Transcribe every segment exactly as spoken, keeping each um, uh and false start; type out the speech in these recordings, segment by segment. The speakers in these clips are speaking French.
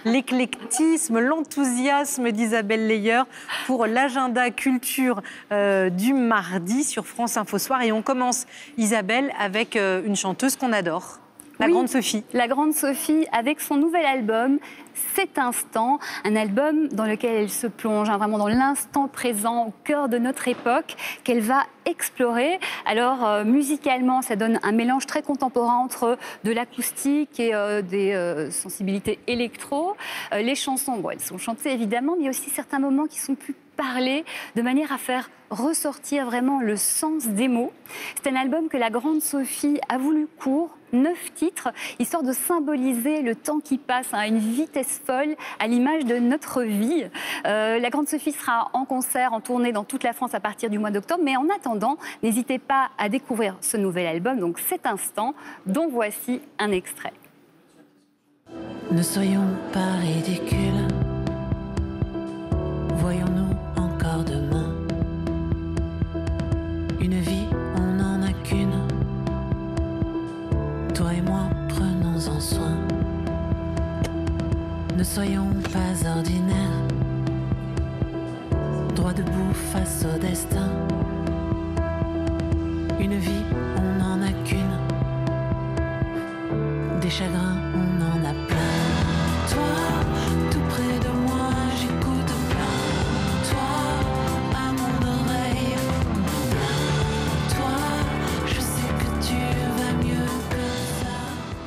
l'éclectisme, l'enthousiasme d'Isabelle Leyer pour l'agenda culture euh, du mardi sur France Info Soir. Et on commence, Isabelle, avec euh, une chanteuse qu'on adore, la oui, Grande Sophie. La Grande Sophie, avec son nouvel album, Cet Instant, un album dans lequel elle se plonge, hein, vraiment dans l'instant présent, au cœur de notre époque, qu'elle va explorer. Alors, euh, musicalement, ça donne un mélange très contemporain entre de l'acoustique et euh, des euh, sensibilités électro. Euh, les chansons, bon, elles sont chantées évidemment, mais il y a aussi certains moments qui sont plus parlés, de manière à faire ressortir vraiment le sens des mots. C'est un album que la Grande Sophie a voulu court, neuf titres, histoire de symboliser le temps qui passe à une vitesse folle, à l'image de notre vie. Euh, la Grande Sophie sera en concert, en tournée dans toute la France à partir du mois d'octobre, mais en attendant, n'hésitez pas à découvrir ce nouvel album, donc Cet Instant, dont voici un extrait. Ne soyons pas ridicules, voyons-nous encore demain. Une vie, on n'en a qu'une. Toi et moi, prenons-en soin. Ne soyons pas ordinaires, droit debout face au destin. Une vie, on n'en a qu'une. Des chagrins, on en a plein. Toi, tout près de moi, j'écoute plein. Toi, à mon oreille, plein. Toi, je sais que tu vas mieux que ça.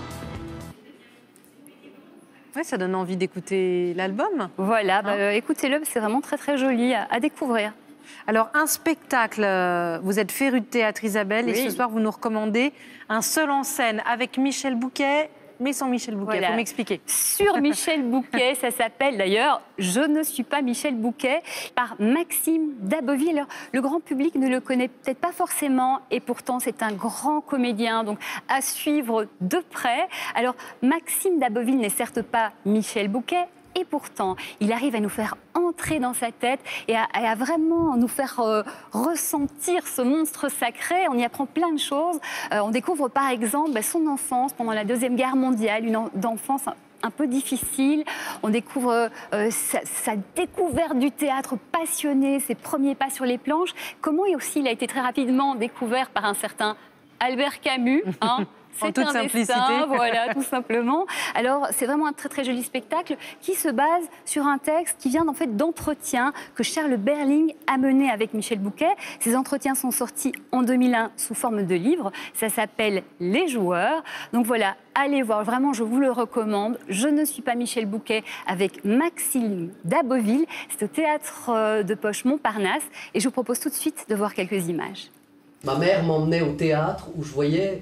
Ouais, ça donne envie d'écouter l'album. Voilà, bah, Hein euh, écoutez-le, c'est vraiment très très joli à, à découvrir. Alors, un spectacle, euh, vous êtes férue de théâtre, Isabelle, Oui. et ce soir, vous nous recommandez un seul en scène avec Michel Bouquet, mais sans Michel Bouquet. Il Voilà. faut m'expliquer. Sur Michel Bouquet, ça s'appelle d'ailleurs « Je ne suis pas Michel Bouquet » par Maxime Daboville. Alors, le grand public ne le connaît peut-être pas forcément et pourtant c'est un grand comédien, donc à suivre de près. Alors Maxime Daboville n'est certes pas Michel Bouquet, et pourtant, il arrive à nous faire entrer dans sa tête et à, à vraiment nous faire euh, ressentir ce monstre sacré. On y apprend plein de choses. Euh, on découvre par exemple bah, son enfance pendant la Deuxième Guerre mondiale, une en- enfance un, un peu difficile. On découvre euh, sa, sa découverte du théâtre passionné, ses premiers pas sur les planches. Comment aussi il a été très rapidement découvert par un certain Albert Camus, hein. En toute un simplicité. destin, voilà, tout simplement. Alors, c'est vraiment un très très joli spectacle qui se base sur un texte qui vient en fait d'entretiens que Charles Berling a mené avec Michel Bouquet. Ces entretiens sont sortis en deux mille un sous forme de livre. Ça s'appelle Les Joueurs. Donc voilà, allez voir, vraiment, je vous le recommande. Je ne suis pas Michel Bouquet avec Maxime Daboville. C'est au théâtre de Poche Montparnasse. Et je vous propose tout de suite de voir quelques images. Ma mère m'emmenait au théâtre où je voyais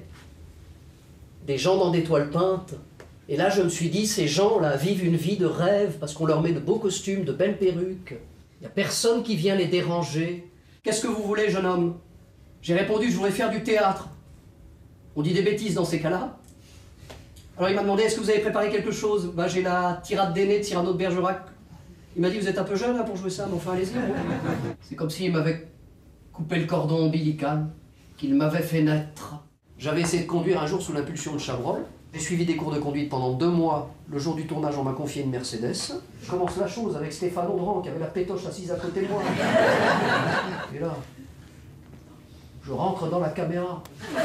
des gens dans des toiles peintes. Et là, je me suis dit, ces gens-là vivent une vie de rêve parce qu'on leur met de beaux costumes, de belles perruques. Il n'y a personne qui vient les déranger. Qu'est-ce que vous voulez, jeune homme? J'ai répondu, je voudrais faire du théâtre. On dit des bêtises dans ces cas-là. Alors il m'a demandé, est-ce que vous avez préparé quelque chose? Ben, j'ai la tirade d'aîné de Cyrano de Bergerac. Il m'a dit, vous êtes un peu jeune là, pour jouer ça, mais enfin allez-y. C'est comme s'il m'avait coupé le cordon ombilical, qu'il m'avait fait naître. J'avais essayé de conduire un jour sous l'impulsion de Chabrol. J'ai suivi des cours de conduite pendant deux mois. Le jour du tournage, on m'a confié une Mercedes. Je commence la chose avec Stéphane Audran, qui avait la pétoche assise à côté de moi. Et là, je rentre dans la caméra.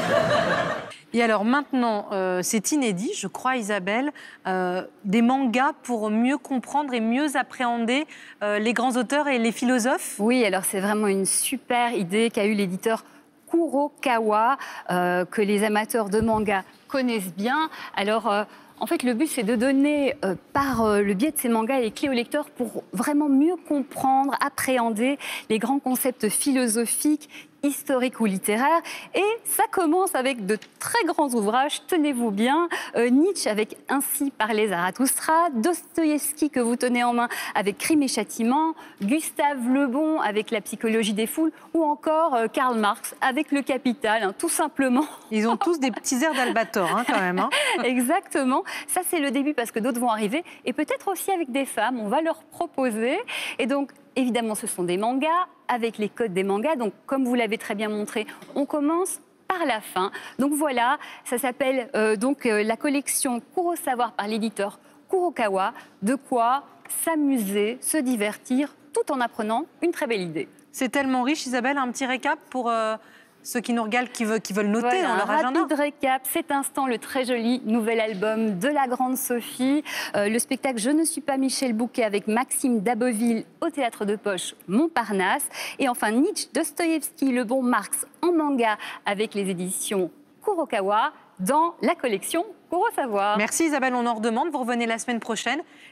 Et alors maintenant, euh, c'est inédit, je crois, Isabelle, euh, des mangas pour mieux comprendre et mieux appréhender euh, les grands auteurs et les philosophes. Oui, alors c'est vraiment une super idée qu'a eu l'éditeur Kurokawa, euh, que les amateurs de manga connaissent bien. Alors, euh, en fait, le but, c'est de donner, euh, par euh, le biais de ces mangas, les clés au lecteur pour vraiment mieux comprendre, appréhender les grands concepts philosophiques, historiques ou littéraires. Et ça commence avec de très grands ouvrages, tenez-vous bien, euh, Nietzsche avec Ainsi parlait Zarathustra, Dostoïevski que vous tenez en main avec Crime et Châtiment, Gustave Le Bon avec La psychologie des foules, ou encore euh, Karl Marx avec Le Capital, hein, tout simplement. Ils ont tous des petits airs d'Albator, hein, quand même. Hein. Exactement. Ça, c'est le début parce que d'autres vont arriver. Et peut-être aussi avec des femmes, on va leur proposer. Et donc, évidemment, ce sont des mangas avec les codes des mangas. Donc, comme vous l'avez très bien montré, on commence par la fin. Donc voilà, ça s'appelle euh, donc euh, la collection Cours au savoir par l'éditeur Kurokawa, de quoi s'amuser, se divertir, tout en apprenant une très belle idée. C'est tellement riche, Isabelle, un petit récap pour euh, ceux qui nous regardent, qui veulent, qui veulent noter Voilà, dans leur un agenda. rapide récap, cet instant, le très joli nouvel album de la grande Sophie, euh, le spectacle Je ne suis pas Michel Bouquet avec Maxime Daboville au Théâtre de Poche Montparnasse, et enfin Nietzsche, Dostoïevski, Le Bon Marx en manga avec les éditions Kurokawa dans la collection Kurosavoir. Merci Isabelle, on en redemande. Vous revenez la semaine prochaine.